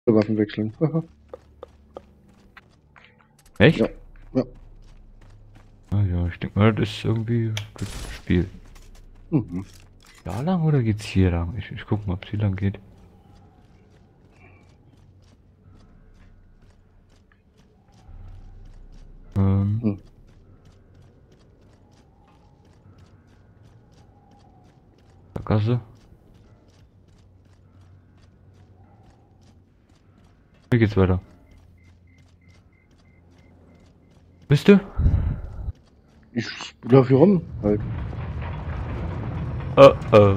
Waffen wechseln. Echt? Ja. Ja. Ah ja, ich denke mal, das ist irgendwie das Spiel. Mhm. Da lang oder geht's hier lang? Ich guck mal, ob es hier lang geht. Hm. Sackgasse. Hier geht's weiter. Bist du? Ich laufe hier rum halt. Oh oh.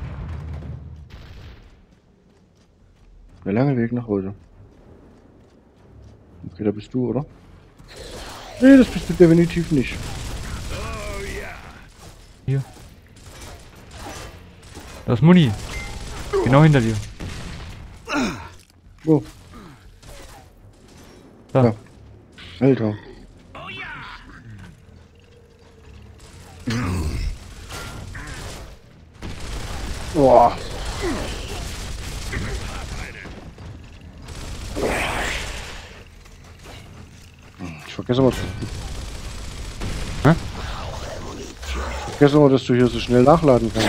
Der lange Weg nach Hause. Okay, da bist du, oder? Nee, das bist du definitiv nicht. Hier. Da ist Muni. Genau hinter dir. Wo? Da. Ja. Alter. Boah. Ich vergesse mal, Hä? dass du hier so schnell nachladen kannst.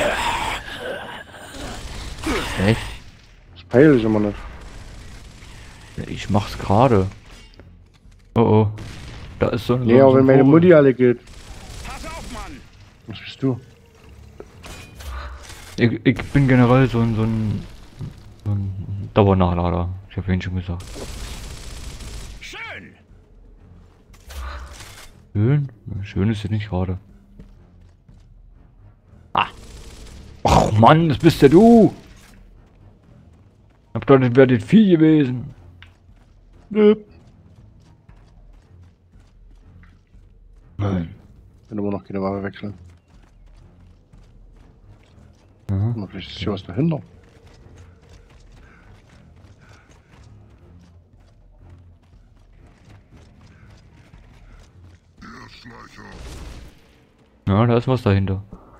Echt? Das peile ich immer nicht. Ja, ich mach's gerade. Oh oh. Da ist so ein. Nee, so aber wenn ein meine Vogel. Mutti alle geht. Pass auf, Mann! Was bist du? Ich bin generell so ein Dauernachlader. Ich habe vorhin schon gesagt. Schön! Schön? Schön ist es nicht gerade. Ah! Ach Mann, das bist ja du! Hab doch nicht, wer das Vieh gewesen. Nö. Nein. Bin immer noch keine Waffe wechseln. Aha. Na, vielleicht ist hier was dahinter. Ja, da ist was dahinter.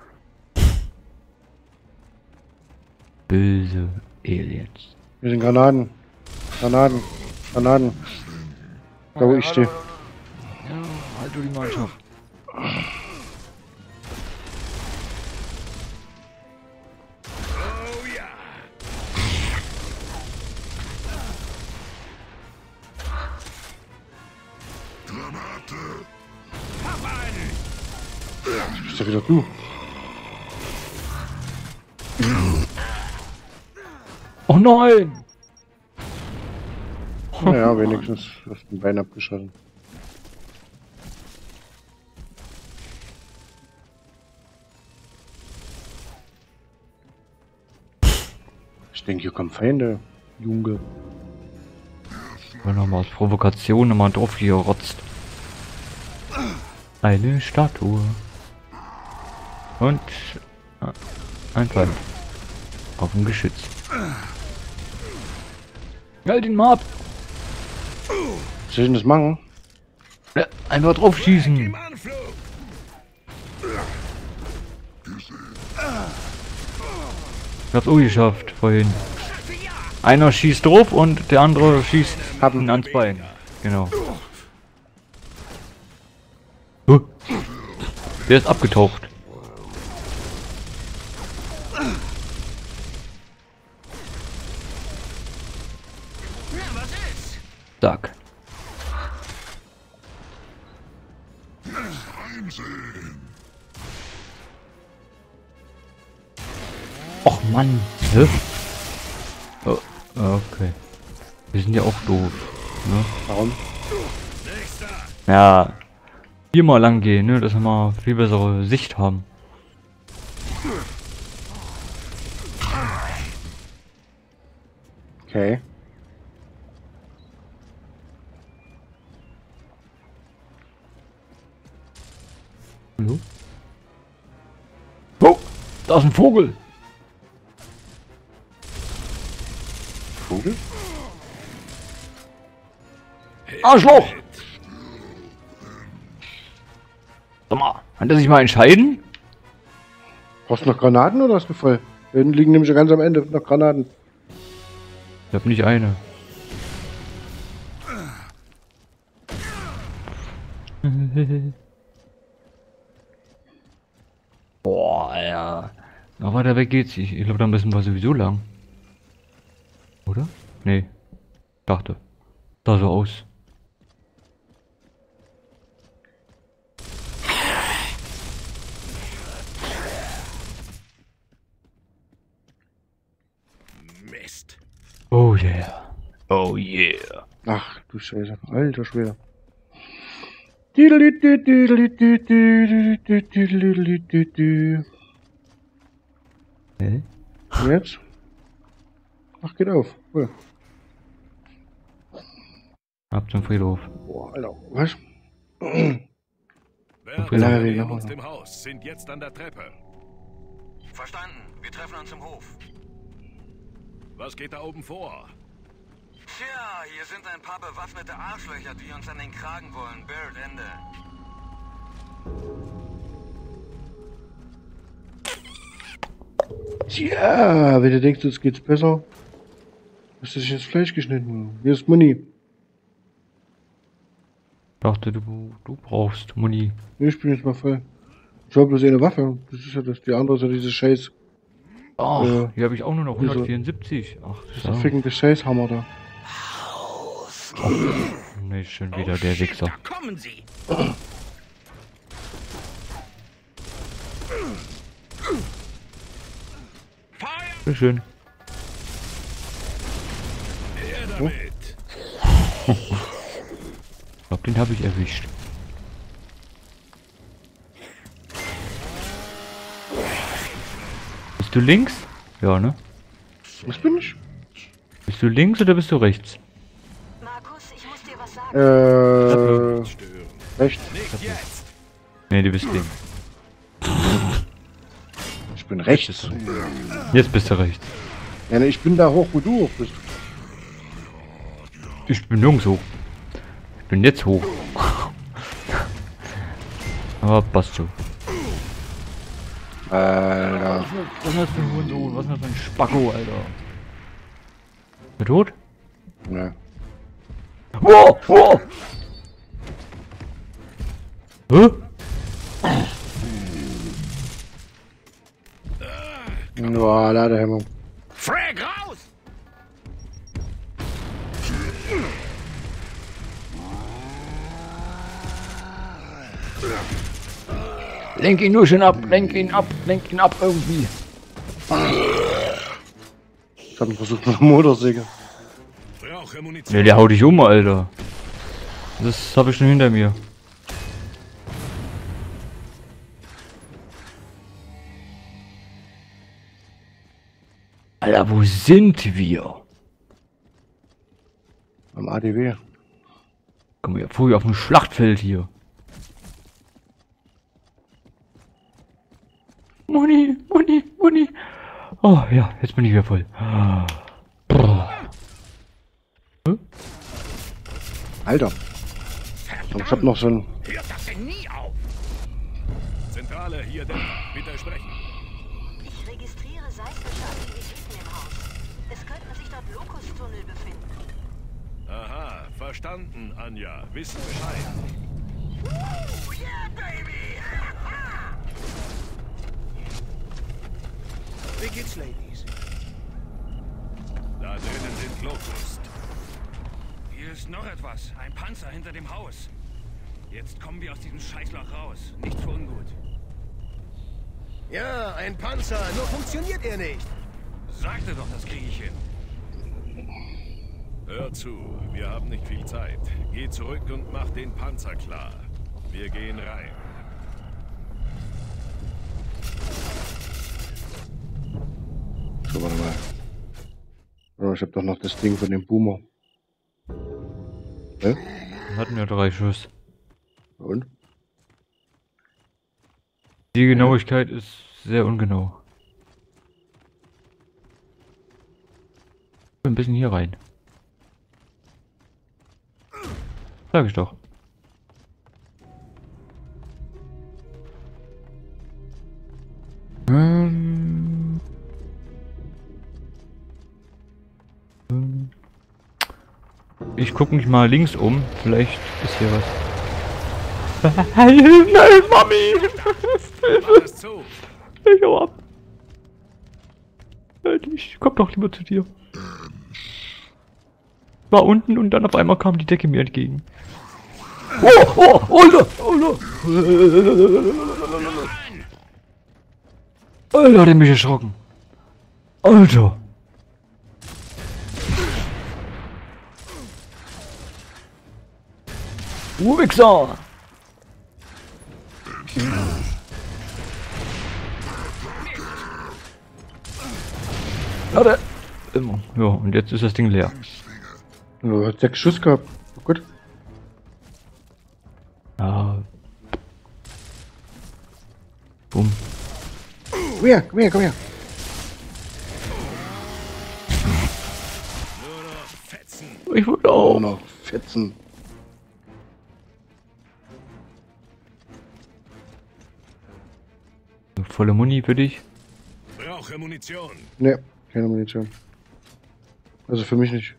Böse Aliens. Hier sind Granaten. Granaten. Granaten. Da wo ich stehe. Ja, halt du die Mannschaft. Oh ja! Granate! Hab einen! Bist ja wieder du. Oh nein! Naja, wenigstens hast du ein Bein abgeschossen. Ich denke, hier kommen Feinde. Junge. Ich will nochmal aus Provokation nochmal drauf gerotzt. Eine Statue. Und ein Feind. Auf dem Geschütz. Halt ihn mal ab! Was soll ich denn das machen? Ja, einfach drauf schießen. Im Anflug! Ich hab's auch geschafft vorhin. Einer schießt drauf und der andere schießt ihn ans Bein. Genau. Der ist abgetaucht. Ja, was ist? Zack. Och Mann. Hä? Oh, okay. Wir sind ja auch doof. Ne? Warum? Nächster! Ja. Hier mal lang gehen, ne? Dass wir mal viel bessere Sicht haben. Okay. Hallo? Oh, da ist ein Vogel. Vogel? Arschloch! Sag mal, kann der sich mal entscheiden? Brauchst du noch Granaten oder hast du voll? Da hinten liegen nämlich ganz am Ende noch Granaten. Ich hab nicht eine. Boah, Alter. Noch weiter weg geht's. Ich glaube, da müssen wir sowieso lang. Oder? Nee. Dachte. Sah so aus. Mist. Oh yeah. Oh yeah. Ach, du Scheiße. Alter Schwede. Hä? Jetzt? Ach, geht auf. Cool. Ab zum Friedhof. Boah, Alter. Was? Wärter in uns dem Haus sind jetzt an der Treppe. Verstanden. Wir treffen uns im Hof. Was geht da oben vor? Tja, hier sind ein paar bewaffnete Arschlöcher, die uns an den Kragen wollen. Barrett, Ende. Tja, wenn du denkst, jetzt geht's besser, hast du dich ins Fleisch geschnitten. Hier ist Muni. Dachte, du brauchst Muni. Nee, ich bin jetzt mal voll. Ich habe bloß eine Waffe. Das ist ja das. Die andere ist ja diese Scheiß. Ach, hier habe ich auch nur noch wieso? 174. Ach, Dieser fickende Scheißhammer da. nee, schon wieder der Wichser. Da kommen sie. Feuer! Sehr schön. Her damit. Ich glaube, den habe ich erwischt. Bist du links? Ja, ne? Was bin ich? Bist du links oder bist du rechts? Markus, ich muss dir was sagen. Stören. Rechts. Nicht jetzt. Ne, du bist links. Ich bin rechts. Jetzt bist du rechts. Ja, ne, ich bin da hoch, wo du hoch bist. Ich bin nirgends hoch. Ich bin jetzt hoch. Aber passt so. Alter. Was ist das für ein Hurensohn? Was ist das für ein Spacko, Alter? Ist er tot? Ne. Wow! Wow! Hä? Boah, Ladehemmung. Frag raus! Lenk ihn nur schön ab, lenk ihn ab irgendwie. Ich hab ihn versucht mit der Motorsäge. Brauche Munition. Ne, der haut dich um, Alter. Das habe ich schon hinter mir. Alter, wo sind wir? Am ADW. Komm mir vor wie auf dem Schlachtfeld hier. Muni, Muni, Muni. Oh ja, jetzt bin ich wieder voll. Alter. Und ich hab noch so ein... Hört das denn nie auf? Zentrale, hier Denver. Bitte sprechen. Ich registriere seismische Aktivitäten im Haus. Es könnten sich dort Lokustunnel befinden. Aha, verstanden, Anja. Wissen Bescheid. Yeah, baby! Wie geht's, Ladies? Da drinnen sind Locust. Hier ist noch etwas. Ein Panzer hinter dem Haus. Jetzt kommen wir aus diesem Scheißloch raus. Nichts für ungut. Ja, ein Panzer, nur funktioniert er nicht. Sagte doch, das kriege ich hin. Hör zu, wir haben nicht viel Zeit. Geh zurück und mach den Panzer klar. Wir gehen rein. So, warte mal. Oh, ich hab doch noch das Ding von dem Boomer. Hä? Wir hatten ja 3 Schuss. Und? Die Genauigkeit ist sehr ungenau. Ein bisschen hier rein. Sag ich doch. Ich gucke mich mal links um. Vielleicht ist hier was. Nein, Mami! Mach es zu. Ich hau ab. Ich komm doch lieber zu dir. War unten und dann auf einmal kam die Decke mir entgegen. Alter! Alter, hat er mich erschrocken. Alter! Du Wichser! Warte! Immer. Ja, und jetzt ist das Ding leer. Du hast 6 Schuss gehabt. Oh, gut. Ja. Bumm. Komm her, komm her, komm her. Ich wollte Oh, auch. noch Fetzen. Volle Muni für dich. Brauche Munition. Ne, keine Munition. Also für mich nicht.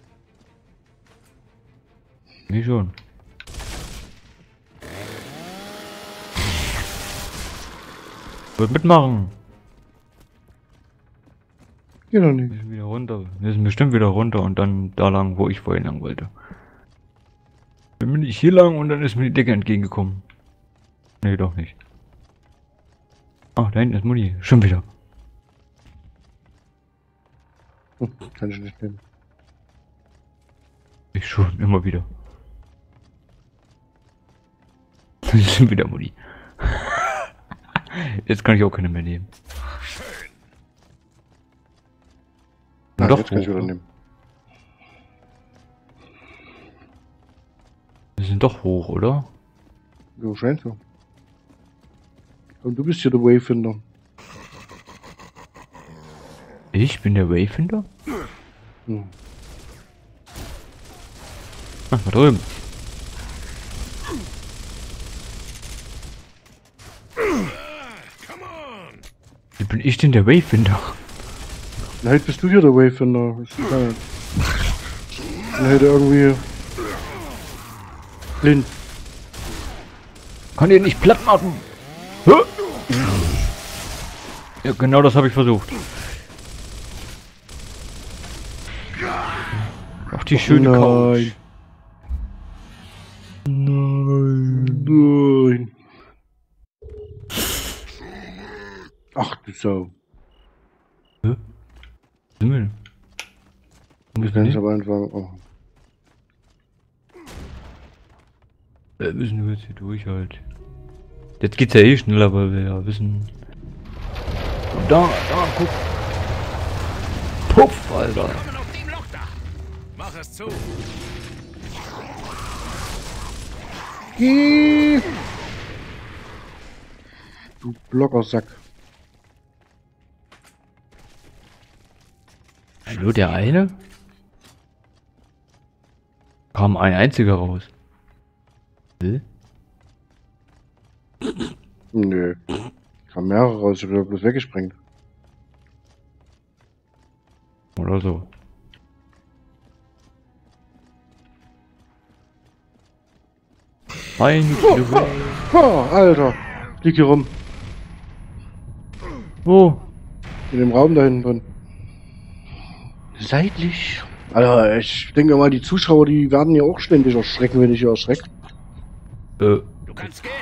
Wie schon. Wird mitmachen. Geht doch Wir nicht. müssen wieder runter. Wir müssen bestimmt wieder runter und dann da lang, wo ich vorhin lang wollte. Bin ich hier lang und dann ist mir die Decke entgegengekommen. Nee, doch nicht. Ah, da hinten ist Muni. Schon wieder. Kann ich nicht nehmen. Ich schon, immer wieder. Schon wieder Muni. Jetzt kann ich auch keine mehr nehmen. Na, Doch, jetzt kann ich hoch, wieder ne? nehmen. Wir sind doch hoch, oder? So scheint so. Und du bist hier der Wayfinder. Ich bin der Wayfinder? Hm. Ach, da drüben. Come on. Wie bin ich denn der Wayfinder? Na, heute bist du hier der Wayfinder. Ist egal. Und heute irgendwie blind. Kann ihr nicht platt machen? Hä? Ja, genau das habe ich versucht. Ach, die schöne Couch. Nein. Ach du Sau. Hä? Sind wir denn? Wo Wir müssen können es wir aber einfach. Oh. hin? Müssen wir jetzt hier durch halt. Jetzt geht's ja eh schneller, weil wir ja wissen. Und da, guck. Puff, Alter. Kommen aus dem Loch da. Mach es zu. Geh! Du Blockersack. Hallo, der eine? Kam ein einziger raus. Hä? Nö. Kam mehrere raus, ich hab bloß weggesprengt. Oder so. Ein Oh, Alter. Lieg hier rum. Wo? In dem Raum da hinten drin. Seitlich. Alter, ich denke mal, die Zuschauer, die werden ja auch ständig erschrecken, wenn ich hier erschrecke. Du kannst gehen.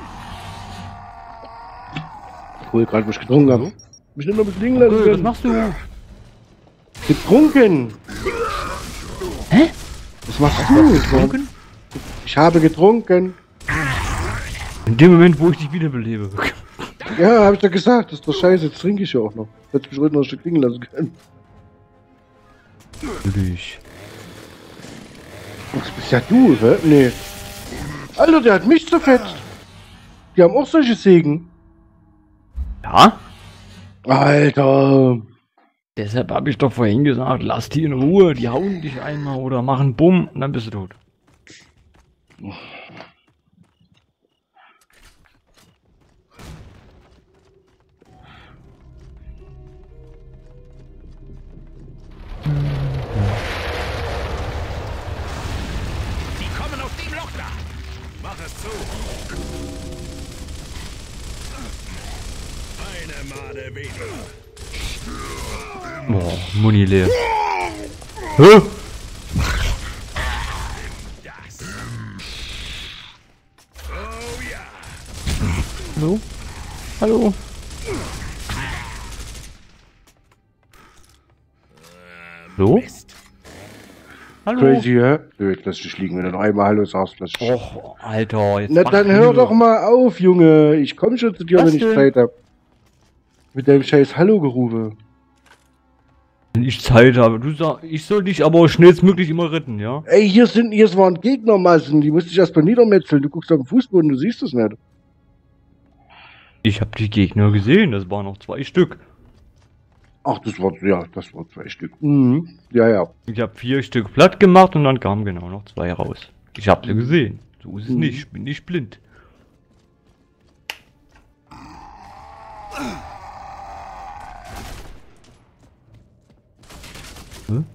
Obwohl, gerade was getrunken habe. Mich nicht noch ein bisschen liegen lassen Was können. machst du? Getrunken! Hä? Was machst du? Ich habe getrunken. In dem Moment, wo ich dich wiederbelebe. Ja, hab ich doch gesagt. Das ist doch scheiße. Jetzt trinke ich ja auch noch. Hätte mich heute noch ein Stück liegen lassen können. Natürlich. Das bist ja du, hä? Nee. Alter, der hat mich zerfetzt. Die haben auch solche Sägen. Ja? Alter. Deshalb habe ich doch vorhin gesagt, lass die in Ruhe, die hauen dich einmal oder machen Bumm und dann bist du tot. Die kommen aus dem Loch da. Mach es zu. Eine Made weniger. Boah, Muni leer. Hä? Das. Oh ja. Hallo? Hallo? So? Mist. Hallo? Crazy, hä? Nö, jetzt lass dich liegen, wenn du noch einmal Hallo sagst, lass dich. Och, Alter, jetzt Na mach dann hier. hör doch mal auf, Junge. Ich komm schon zu dir, Was wenn ich denn? Zeit hab. Mit deinem scheiß Hallo-Gerufe. Wenn ich Zeit habe, ich soll dich aber schnellstmöglich immer retten, ja? Ey, hier waren Gegnermassen, die musste ich erstmal niedermetzeln. Du guckst auf den Fußboden, du siehst es nicht. Ich habe die Gegner gesehen, das waren noch 2 Stück. Ach, das war 2 Stück. Mhm. Ja, ja. Ich habe 4 Stück platt gemacht und dann kamen genau noch 2 raus. Ich habe sie gesehen. So ist es nicht, ich bin nicht blind. Hm?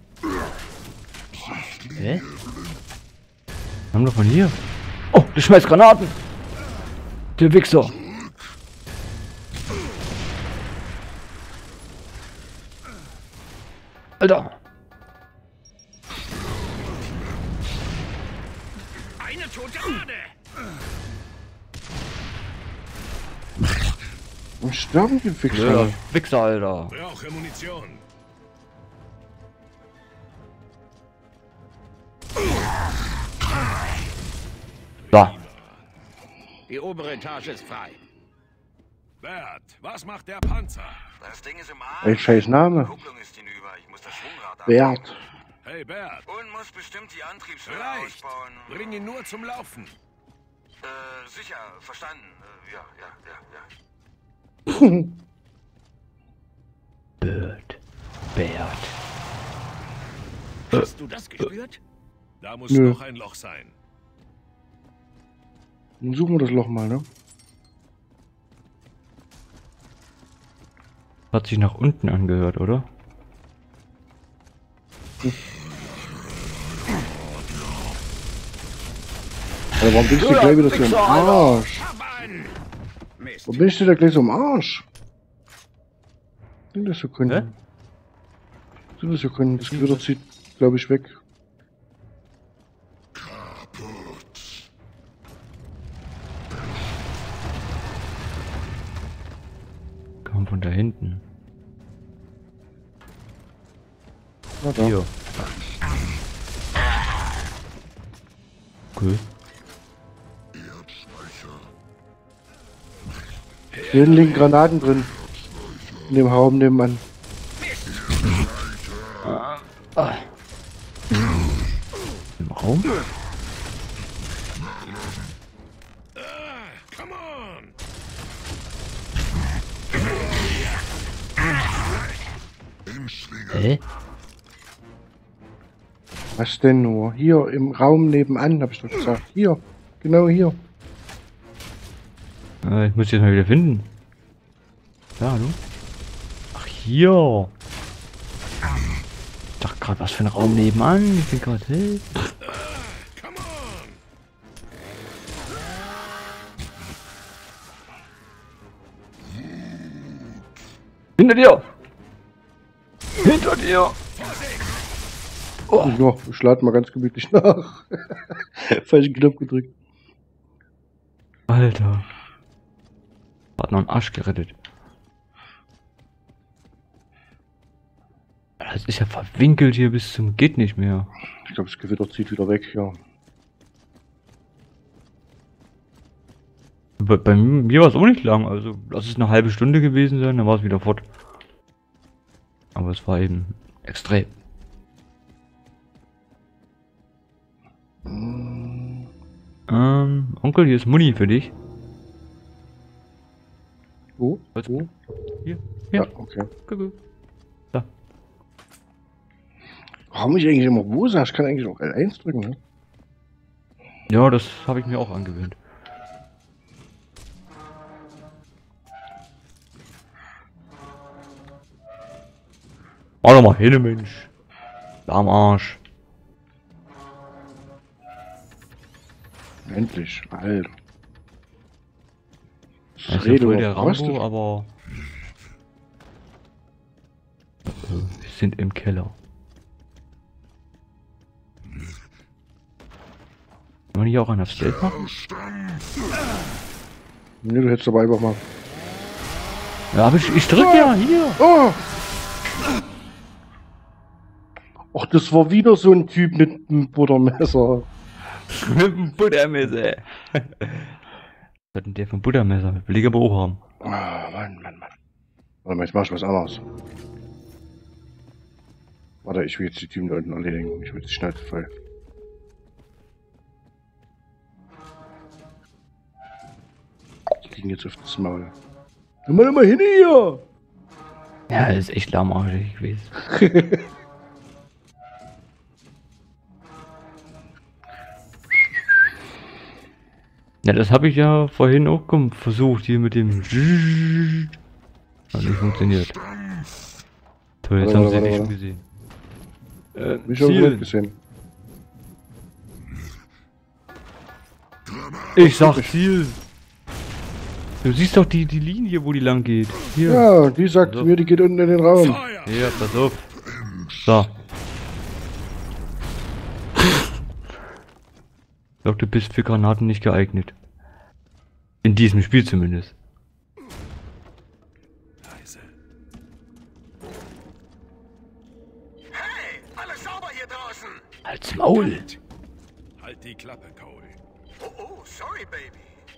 Hä? Haben wir von hier? Oh, der schmeißt Granaten! Der Wichser! Alter! Eine tote Erde! Und sterben die Der Fixer. Wichser, Alter! Brauche Munition. Da! Die obere Etage ist frei. Bert, was macht der Panzer? Das Ding ist im Ey, Arsch. scheiß Name. Kupplung ist hinüber. Ich muss das Schwungrad Bert. Hey Bert, Und muss bestimmt die Antriebswelle vielleicht. ausbauen. Bring ihn nur zum Laufen. Sicher, verstanden. Ja. Bert. Hast du das gespürt? Da muss Nö. noch ein Loch sein. Dann suchen wir das Loch mal, ne? Hat sich nach unten angehört, oder? Aber warum bist du gleich wieder so im Arsch? Hab an! Mist. Warum bist du da gleich so im Arsch? Das Sekunden. So Sekunden. Das Gewitter zieht, glaube ich, weg. Kam von da hinten. Na da. Hier. Okay. Hier hinten liegen Granaten drin. In dem Raum nebenan. Im Raum? Come on! Hä? Was denn nur? Hier im Raum nebenan, hab ich doch gesagt. Hier. Genau hier. Ich muss jetzt mal wieder finden. Ja, hallo? Ach, hier. Ich dachte gerade, was für ein Raum nebenan. Ich bin gerade hey. Come on! Hinter dir! Hinter dir! Ja, ich lade mal ganz gemütlich nach. Falschen Knopf gedrückt. Alter. Hat noch einen Arsch gerettet. Das ist ja verwinkelt hier bis zum geht nicht mehr. Ich glaube, das Gewitter zieht wieder weg, ja. Bei mir war es auch nicht lang, also lass es eine halbe Stunde gewesen sein, dann war es wieder fort. Aber es war eben extrem. Onkel, hier ist Muni für dich. Wo? Was? Wo? Hier. Ja, Ja. okay. Guck. Warum ich eigentlich immer wo sag? Ich kann eigentlich auch L1 drücken, ne? Ja, das habe ich mir auch angewöhnt. Mach doch mal hin, Mensch. Da am Arsch. Endlich, Alter. Er ist ja voll der Rambo, aber... Wir sind im Keller. Wollen wir hier auch einen auf Stealth machen? Ne, du hättest aber einfach mal... Ja, aber ich drück ja, hier! Oh! Ach, das war wieder so ein Typ mit einem Buttermesser. Mit dem Buttermesser! Was hat denn der für ein Buttermesser? Will ich aber auch haben. Ah, Mann. Warte mal, jetzt mach ich was anderes. Warte, ich will jetzt die Typen da unten erledigen. Ich will die Schnauze voll. Die kriegen jetzt auf das Maul. Komm mal hin hier! Ja, das ist echt lahmarschig gewesen. Ja, das habe ich ja vorhin auch versucht, hier mit dem... Hat nicht funktioniert. Toll, jetzt haben sie dich schon gesehen. Mich schon Ziel. gut gesehen. Ich sag Ziel. Du siehst doch die Linie, wo die lang geht. Hier. Ja, die sagt Also. mir, die geht unten in den Raum. Feuer! Ja, pass auf. So. Ich glaube, du bist für Granaten nicht geeignet. In diesem Spiel zumindest. Leise. Hey, alles sauber hier draußen! Als Maul. Halt die Klappe, Cole. Oh, sorry, Baby.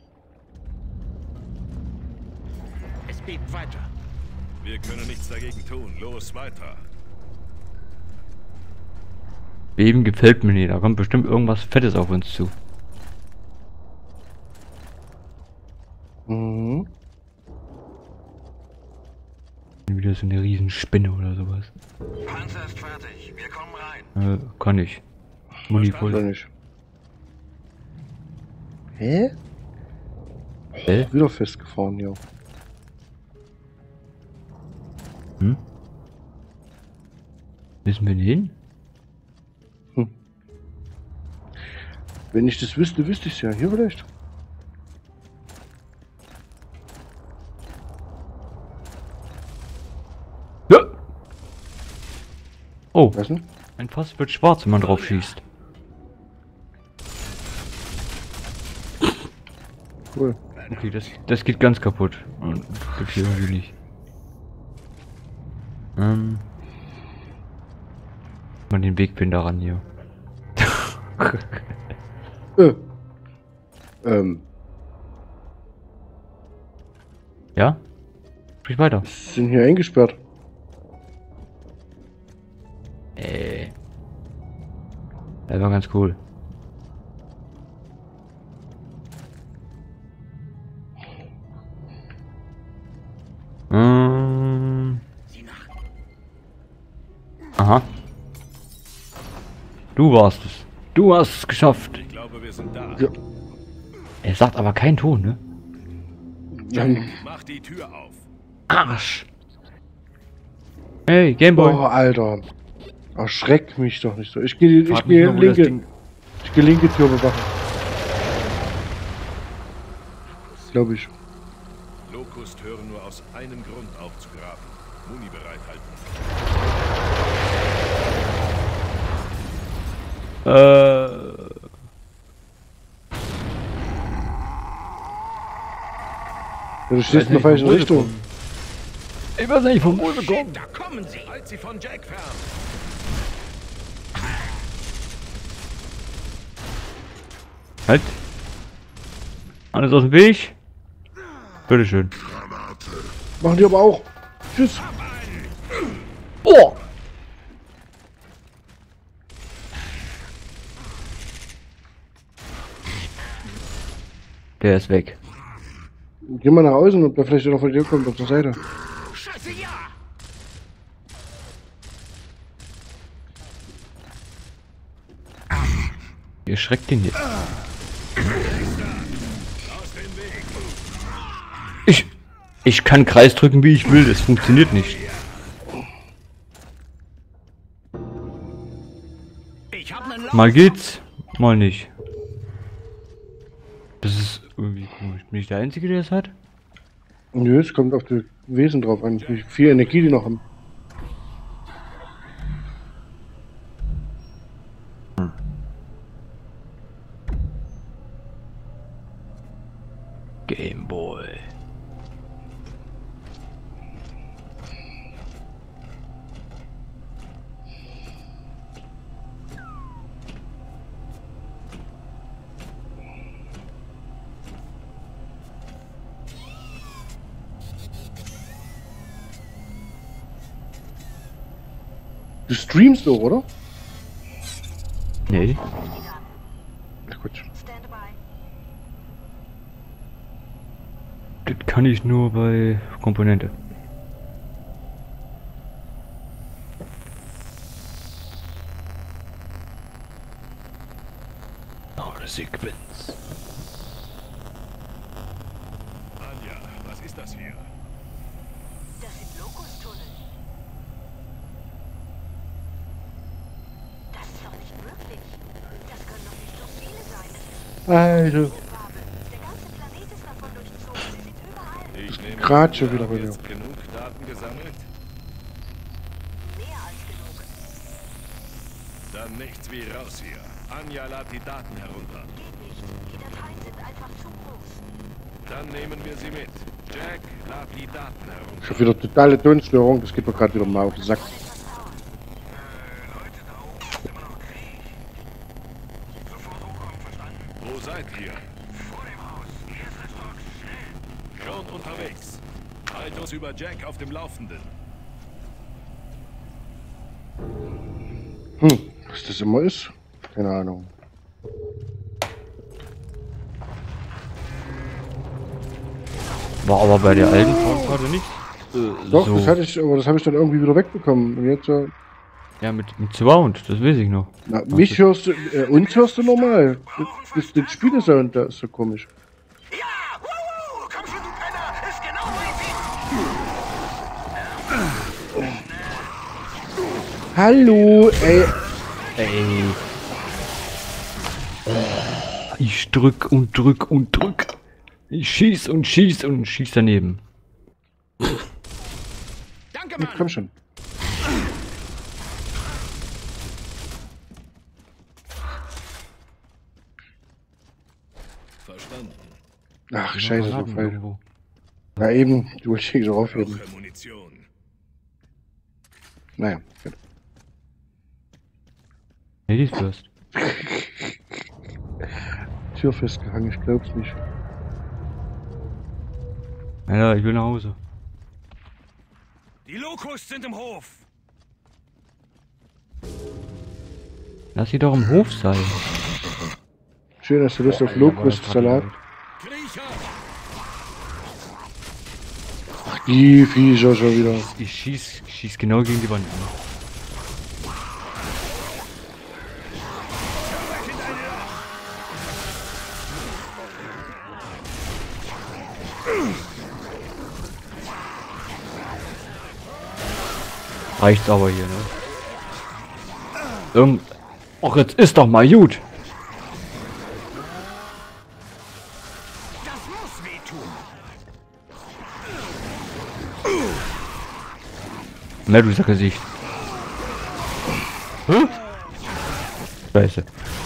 Es bebt weiter. Wir können nichts dagegen tun. Los, weiter. Beben gefällt mir nicht. Da kommt bestimmt irgendwas Fettes auf uns zu. Mhm. Wieder so eine Riesenspinne oder sowas. Panzer ist fertig. Wir kommen rein. Kann ich. Muni Oder voll. nicht? Hä? Hä? Wieder festgefahren hier. Hm? Müssen wir hin? Wenn ich das wüsste, wüsste ich es ja. Hier vielleicht. Ja. Oh, Weißt du? ein Fass wird schwarz, wenn man drauf schießt. Cool. Okay, das geht ganz kaputt. Und geht hier irgendwie nicht. Mal den Wegbinder ran hier. Ja? Sprich weiter. Sind hier eingesperrt. Das war ganz cool. Aha. Du warst es. Du hast es geschafft. Ich glaube, wir sind da. Ja. Er sagt aber keinen Ton, ne? Mach die Tür auf. Arsch. Hey, Gameboy. Oh, Alter. Erschreck mich doch nicht so. Ich gehe Frag mich mal, wo das linke. Ding- Ich gehe linke Tür bewachen. Glaube ich. Locust hören nur aus einem Grund aufzugraben. Muni bereithalten. Ja, du stehst in der falschen Richtung. Ich weiß nicht, von wo sie kommen. Da kommen sie. Halt sie von Jack fern. Halt. Alles aus dem Weg. Bitteschön. Machen die aber auch. Tschüss. Oh! Der ist weg. Geh mal nach außen und wer vielleicht noch von dir kommt auf der Seite. Scheiße, ja. Ihr schreckt den jetzt. Ich kann Kreis drücken, wie ich will. Das funktioniert nicht. Ich hab einen Lauf. Mal geht's, mal nicht. Bin ich der Einzige, der es hat? Nö, es kommt auf die Wesen drauf an, wie viel Energie die noch haben. Gameboy. Du streamst doch, oder? Nee. Na gut. Stand by. Das kann ich nur bei Komponente. Oh, eine Sequenz. Anja, was ist das hier? Das sind Lokustunnel. Das ist doch nicht möglich. Das können doch nicht so viele sein. Also, Farbe. Der ganze Planet ist davon durchzogen. Sie sind überall. Ich nehme Grad schon wir wieder haben bei mir. jetzt genug Daten gesammelt? Mehr als genug. Dann nichts wie raus hier. Anja, lad die Daten herunter. Geht nicht. Die Dateien sind einfach zu groß. Dann nehmen wir sie mit. Jack, lad die Daten herunter. ich hab wieder totale Tonstörung, das geht mir gerade wieder mal auf den Sack. Kann etwas dauern. Leute, da oben ist immer noch Krieg. Sofort hochkommen, verstanden? Wo seid ihr? Vor dem Haus. Erster Stock, schnell. Schon unterwegs. Halt uns über Jack auf dem Laufenden. Was das immer ist? Keine Ahnung. War aber bei der alten Soundkarte nicht. Doch, so. das hatte ich, aber das habe ich dann irgendwie wieder wegbekommen. Und jetzt, Ja, mit Sound, das weiß ich noch. na, mich hörst du, uns hörst du normal. Das Spielesound, da ist so komisch. Ja! Wuhu! Komm schon, du Penner! Ist genau wie Hallo, ey. Ey. Ich drück und drück und drück. Ich schieß und schieß und schieß daneben. Danke, Komm Mann! schon. Verstanden. Ach, scheiße, so Haben falsch. irgendwo. Na eben, du wolltest dich so aufheben. Brauche Munition. Naja, gut. Nee, die ist first. Tür festgehangen, ich glaub's nicht. Ja, ich will nach Hause. Die Locusts sind im Hof. Lass sie doch im Hof sein. Schön, dass du Lust auf Ja, aber Locust-Salat. Kriecher! Ach, die Viecher schon wieder. Ich schieß genau gegen die Wand. Reicht's aber hier, ne? Och, jetzt ist doch mal gut. Das muss wehtun. Na, du Sackgesicht. Hä? Scheiße.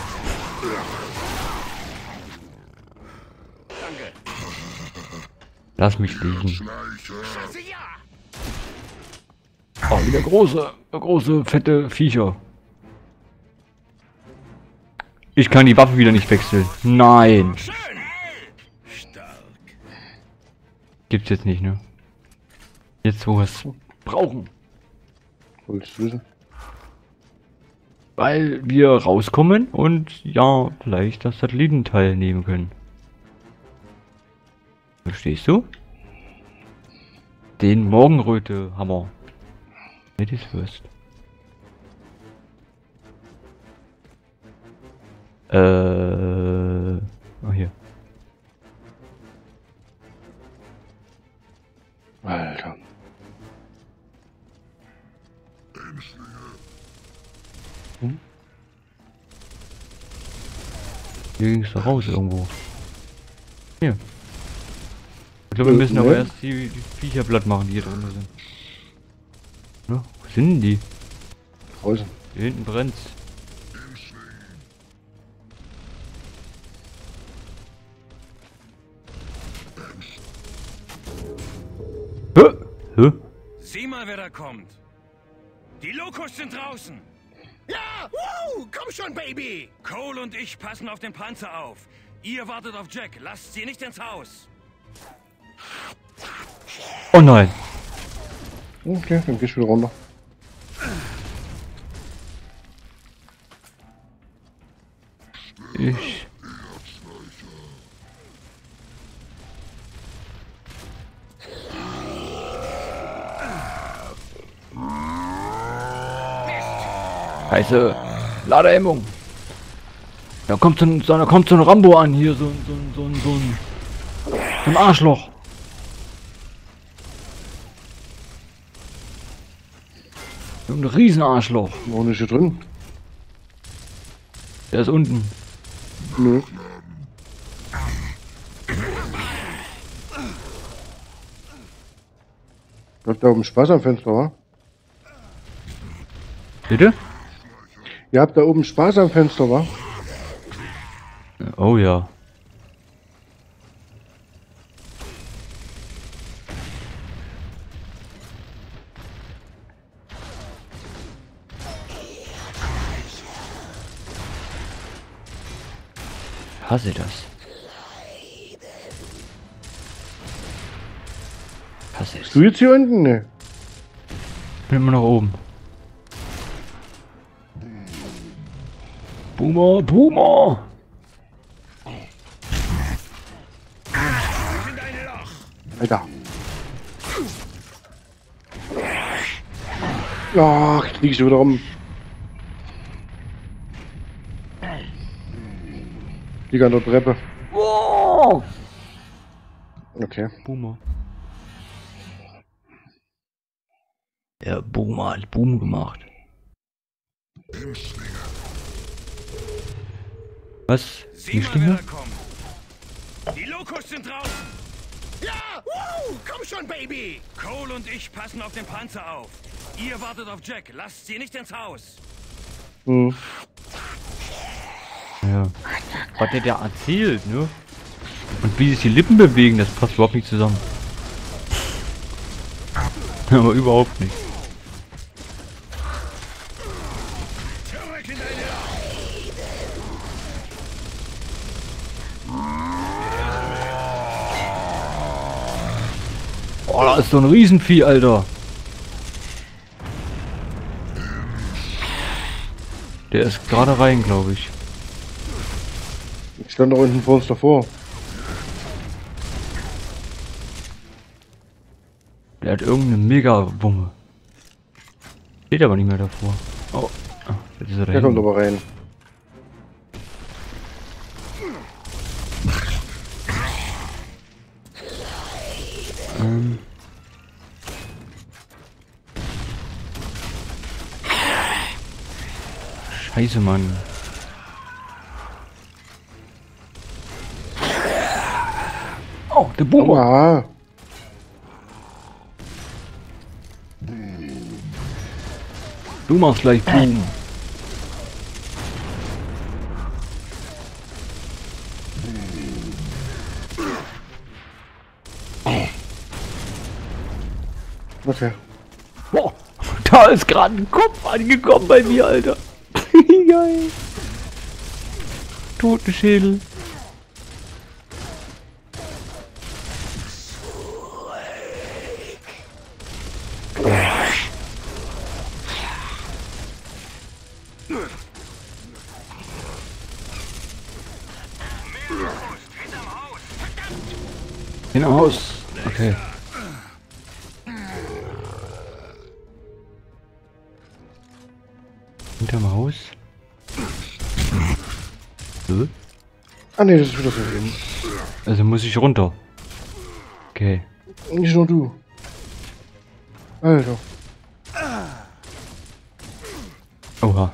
Danke. Lass mich liegen. Scheiße, ja! Oh, wieder große, fette Viecher. Ich kann die Waffe wieder nicht wechseln. Nein. Schön! Stark. Gibt's jetzt nicht, ne? Jetzt, wo wir es brauchen. Wolltest du wissen? Weil wir rauskommen und ja, vielleicht das Satellitenteil nehmen können. Verstehst du? Den Morgenröte-Hammer. Ladies first. Oh hier. Alter. Hier ging's doch raus irgendwo. Hier. Ich glaube, wir müssen aber Ne? erst die Viecher platt machen, die hier drin sind. Ne? Wo sind denn die? Draußen. Hier hinten brennt's. Hä? Hä? Sieh mal, wer da kommt. Die Locust sind draußen. Ja! Komm schon, Baby! Cole und ich passen auf den Panzer auf. Ihr wartet auf Jack. Lasst sie nicht ins Haus. Oh nein. Okay, dann gehst du wieder runter. Ich. Scheiße. Ladehemmung. Da kommt so ein Rambo an hier, so ein Arschloch. So ein Riesenarschloch. Warum ist hier drin? Der ist unten. Nö. Habt da oben Spaß am Fenster, wa? Bitte? Ihr habt da oben Spaß am Fenster, wa? Oh ja. Hasse das. Hasse es. Du jetzt hier unten? Ne. Bin immer noch oben. Boomer, Boomer! Alter. Ach, ich liege schon wieder rum. Ich liege an der Treppe. Oh! Okay. Boomer. Der Boomer hat Boom gemacht. Was? Sieh mal, wer da kommt. Die Locust sind draußen. Ja! Komm schon, Baby! Cole und ich passen auf den Panzer auf. Ihr wartet auf Jack. Lasst sie nicht ins Haus. Hm. Ja. Was der erzählt, ne? Und wie sich die Lippen bewegen, das passt überhaupt nicht zusammen. Aber überhaupt nicht. Zurück in deine Loch! Oh, da ist so ein Riesenvieh, Alter. Der ist gerade rein, glaube ich. Ich stand da unten vor uns davor. Der hat irgendeine Mega-Wumme. Steht aber nicht mehr davor. Oh, jetzt ist er Der kommt dahin. aber rein. Scheiße, Mann. Oh, der Boomer. Aua. Du machst gleich Boom. Okay. Boah, da ist gerade ein Kopf angekommen bei mir, Alter. Geil. Totenschädel. Hinterm Haus. Okay. Hinterm Haus? Ah ne, das ist wieder so hin. Also muss ich runter. Okay. Nicht nur du. Alter. Oha.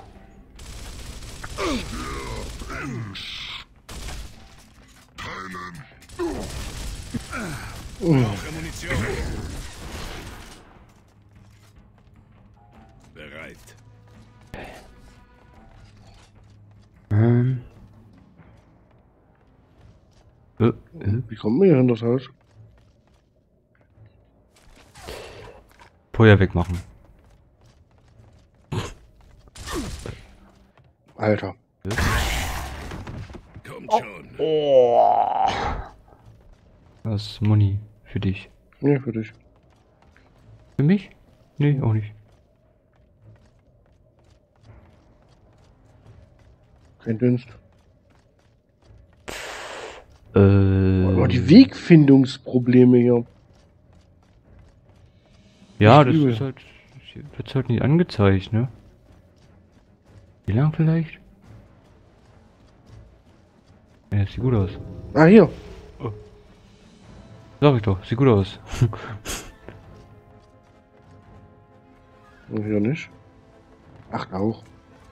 Brauche Munition. Bereit. Wie kommen wir hier in das Haus? Feuer wegmachen. Alter. Kommt schon. Das ist Muni für dich. Nee, für dich. Für mich? Nee, auch nicht. Kein Dunst. Äh. Oh, die Wegfindungsprobleme hier. Ja, Ich das liebe. ist halt. Wird's halt nicht angezeigt, ne? Wie lang vielleicht? Ja, sieht gut aus. Ah, hier. Sag ich doch, sieht gut aus. Und hier nicht. Ach, auch.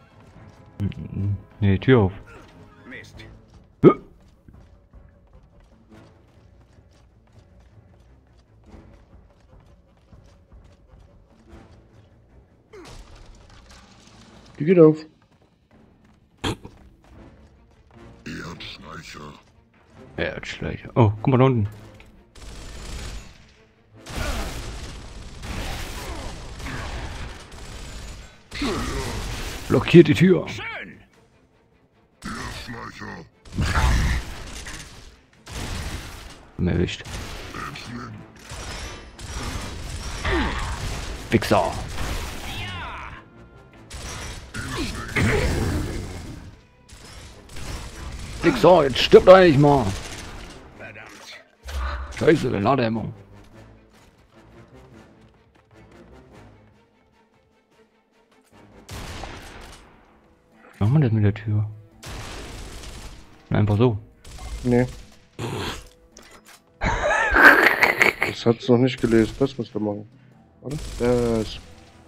Nee, Tür auf. Mist. Die geht auf. Erdschleicher. Oh, guck mal da unten. Blockiert die Tür. Schön. Erwischt. Wichser. Wichser, jetzt stirbt eigentlich mal. Verdammt. Scheiße, Ladehemmung. Was machen wir das mit der Tür? Einfach so. Nee. Das hat's noch nicht gelesen. Das musst du machen. Warte. Das.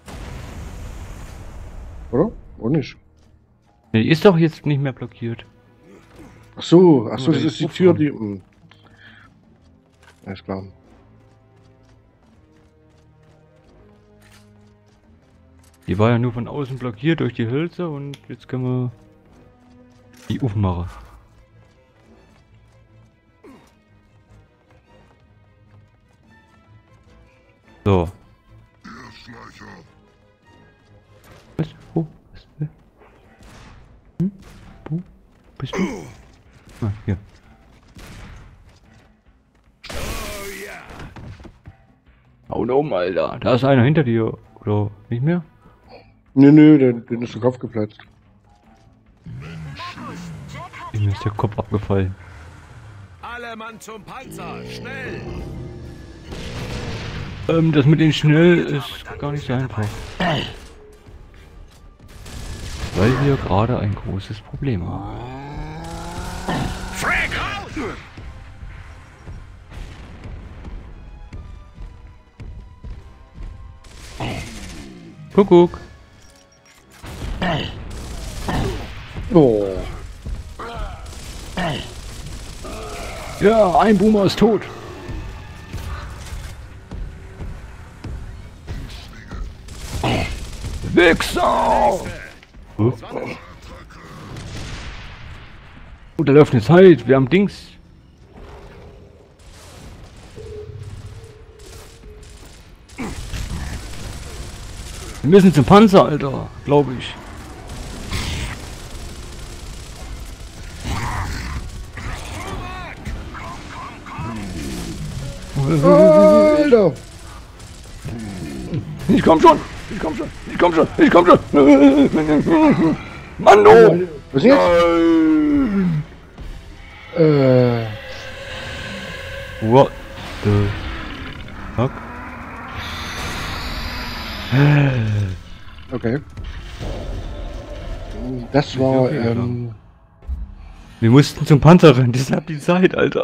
Oder? Oder nicht? Nee, die ist doch jetzt nicht mehr blockiert. Ach so, das Oder ist die die Tür, Aufgaben. die. Alles klar. Die war ja nur von außen blockiert durch die Hölzer und jetzt können wir die aufmachen. So. Was? Wo? Was? Wer? Hm? Wo? Bist du? Ah, hier. Oh ja. Hau da um, Alter. Da ist einer hinter dir. Oder nicht mehr? Nee, den ist der Kopf geplatzt. Jack hat Mir ist der Kopf abgefallen. Alle Mann zum Panzer. Schnell. Das mit den schnell ist gar nicht so einfach. Weil wir gerade ein großes Problem haben. Frank, raus! Kuckuck. Oh. Ja, ein Boomer ist tot. Wichser! Oh, da läuft eine Zeit. Wir haben Dings. Wir müssen zum Panzer, Alter. Glaube ich. Alter. Ich komm schon. Ich komm schon. Ich komm schon. Ich komm schon. Mann, oh. Was jetzt? What the fuck? Okay. Das war, Okay, Wir mussten zum Panzer rennen, deshalb die Zeit, Alter.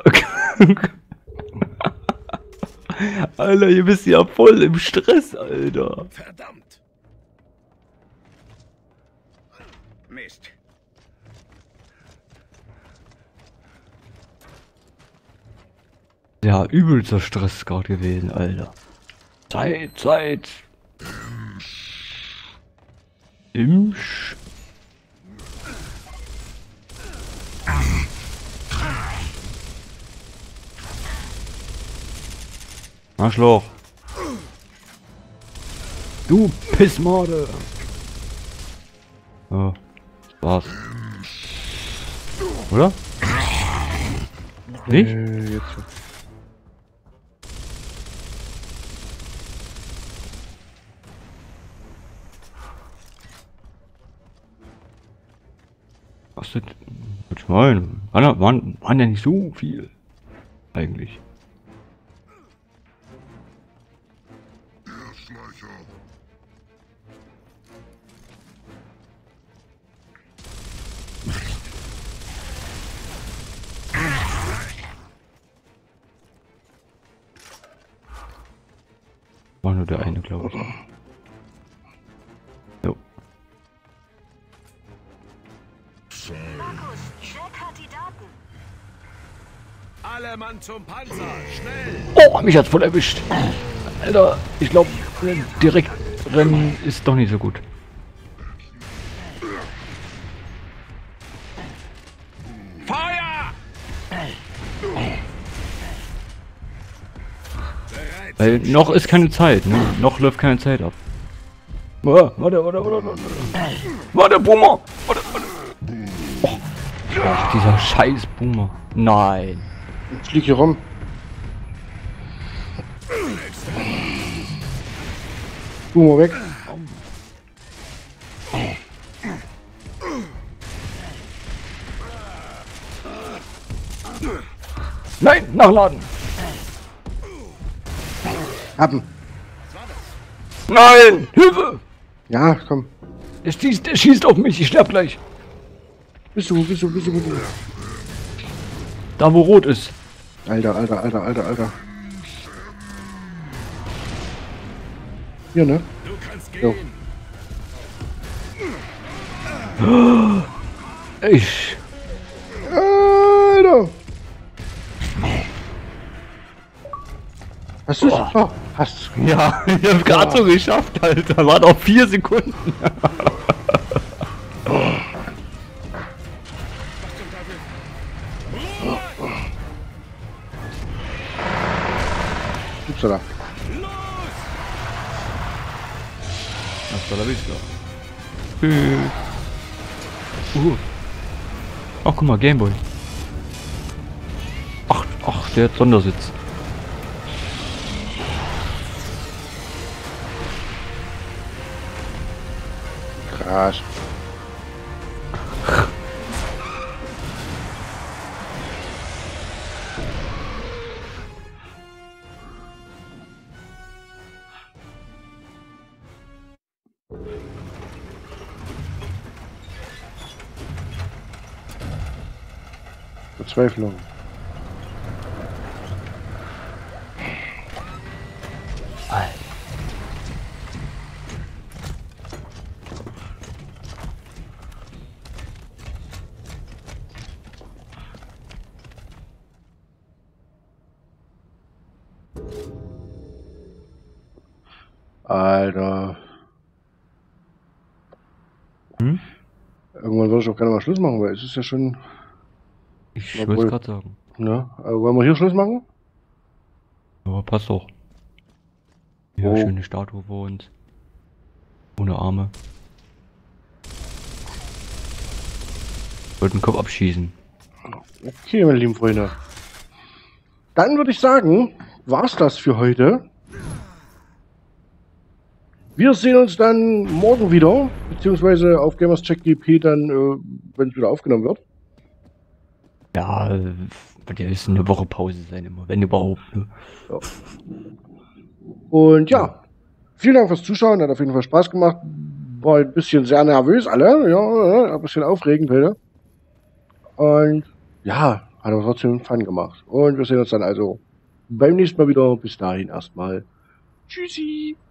Alter, ihr bist ja voll im Stress, Alter. Verdammt. Mist. Ja, übelster Stress gerade gewesen, Alter. Zeit. Imsch. Arschloch. Du Pissmorde. Oh, das war's. Oder? Nicht? Jetzt. Was denn? Ich meine, waren ja nicht so viel. Eigentlich. War nur der eine, glaube ich. Jo. Markus, Jack hat die Daten. Alle Mann zum Panzer! Schnell! Oh, mich hat's voll erwischt. Alter, ich glaube, direkt rennen ist doch nicht so gut. Feuer! Weil noch ist keine Zeit, ne? Noch läuft keine Zeit ab. Warte, Boomer! Warte. Oh, dieser scheiß Boomer. Nein. Ich flieg hier rum. Boomer weg. Nein, nachladen! Haben. Nein! Hilfe! Ja, komm. Der schießt auf mich, ich sterb gleich. Bist du. Da wo rot ist. Alter. Hier, ne? Du kannst Jo. gehen! Ich. Alter! Hast du's? Oh, hast du. Ja, ich hab's gerade so geschafft, Alter. War noch 4 Sekunden. Gibt's da? Hasta la vista. Ach, guck mal, Gameboy. Ach, der hat Sondersitz. Krass. Verzweiflung. Alter. Hm? Irgendwann würde ich auch gerne mal Schluss machen, weil es ist ja schon. Ich Obwohl- wollte gerade sagen. Ne? Wollen wir hier Schluss machen? Aber passt doch. Ja, Oh. schöne Statue vor uns. Ohne Arme. Wollte den Kopf abschießen. Okay, meine lieben Freunde. Dann würde ich sagen, war's das für heute. Wir sehen uns dann morgen wieder, beziehungsweise auf GamersCheck.gp dann, wenn es wieder aufgenommen wird. Ja, wird ja ist eine Woche Pause sein immer, wenn überhaupt. Ne? Und ja, vielen Dank fürs Zuschauen, hat auf jeden Fall Spaß gemacht. War ein bisschen sehr nervös alle, ja, ein bisschen aufregend heute. Und ja, hat aber trotzdem Fun gemacht. Und wir sehen uns dann also beim nächsten Mal wieder. Bis dahin erstmal. Tschüssi.